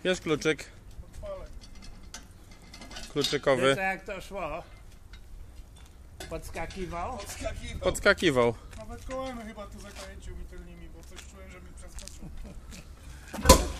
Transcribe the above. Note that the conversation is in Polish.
Bierz kluczyk. Odpalę. Kluczykowy. Wiesz jak to szło? Podskakiwał? Podskakiwał. Nawet kołami chyba tu zakręcił mi tylnymi, bo coś czułem, że mi przeskoczył.